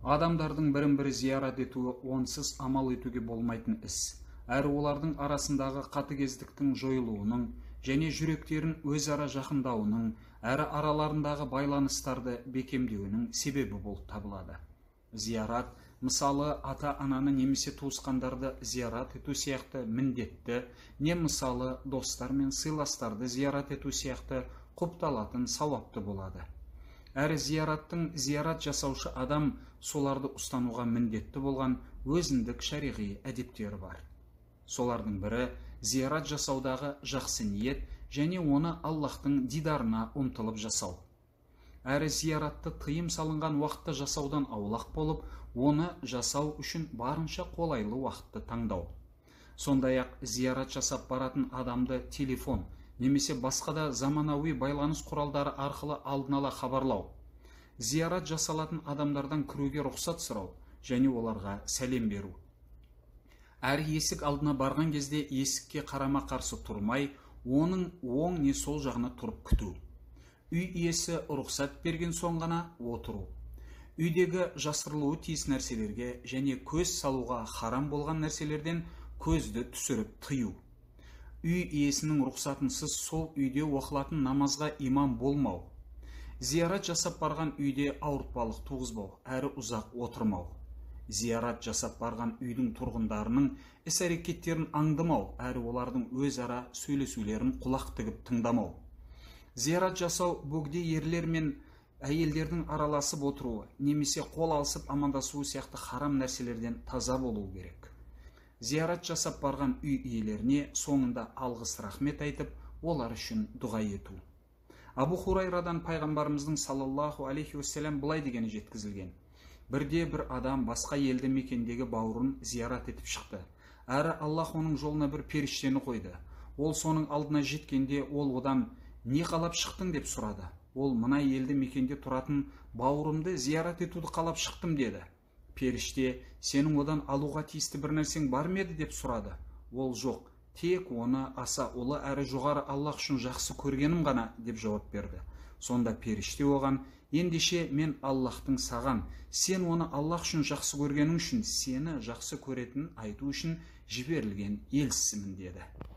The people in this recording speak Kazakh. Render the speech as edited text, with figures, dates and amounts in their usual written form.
Адамдардың бірін-бірі зиярат етуі онсыз амал етуге болмайтын іс. Әрі олардың арасындағы қатыгездіктің жойылуының және жүректерін өзара жақындауының, әрі араларындағы байланыстарды бекемдеуінің себебі болып табылады. Зиярат, мысалы, ата-ананы немесе туысқандарды зиярат ету сияқты міндетті, не мысалы достар мен сыйластарды зиярат ету сияқты құпталатын сауапты болады. Әрі зиярат жасаушы адам соларды ұстануға міндетті болған өзіндік шариғи әдептері бар. Солардың бірі зиярат жасаудағы жақсы ниет және оны Аллахтың дидарына ұмтылып жасау. Әрі зияратты тыйым салынған уақытта жасаудан аулақ болып, оны жасау үшін барынша қолайлы уақытты таңдау. Сондай-ақ зиярат жасап баратын адамды телефон немесе басқа да заманауи байланыс құралдары арқылы алдын ала хабарлау, зиярат жасалатын адамдардан кіруге рұқсат сұрау және оларға сәлем беру. Әрі есік алдына барған кезде есікке қарама-қарсы тұрмай, оның оң не сол жағына тұрып күту. Үй иесі рұқсат берген соң ғана отыру. Үйдегі жасырылуы тиіс нәрселерге және көз салуға харам болған нәрселерден көзді түсіріп тыю. Үй иесінің рұқсатынсыз сол үйде оқылатын намазға имам болмау. Зиярат жасап барған үйде ауыртпалық туғызбау, әрі ұзақ отырмау. Зиярат жасап барған үйдің тұрғындарының іс-әрекеттерін аңдымау, әрі олардың өзара сөйлесулерін құлақ тігіп тыңдамау. Зиярат жасау бөгде ерлер мен әйелдердің араласып отыруы, немесе қол алысып амандасуы сияқты харам нәрселерден таза болу керек. Зиярат жасап барған үй иелеріне соңында алғыс рахмет айтып, олар үшін дұға ету. Абу Хурайрадан пайғамбарымыздың саллаллаху алейхи уассалам былай дегені жеткізілген: бірде бір адам басқа елді мекендегі бауырын зиярат етіп шықты. Әрі Аллах оның жолына бір періштені қойды. Ол соның алдына жеткенде ол одан не қалап шықтың деп сұрады. Ол мына елді мекенде тұратын бауырымды зиярат етуді қалап шықтым деді. Періште: сенің одан алуға тиісті бір нәрсең бар ма еді деп сұрады. Ол: жоқ, тек оны аса ұлы әрі жоғары Аллах үшін жақсы көргенім ғана деп жауап берді. Сонда періште оған: ендеше мен Аллахтың саған, сен оны Аллах үшін жақсы көргенің үшін сені жақсы көретінін айту үшін жіберілген елшісімін деді.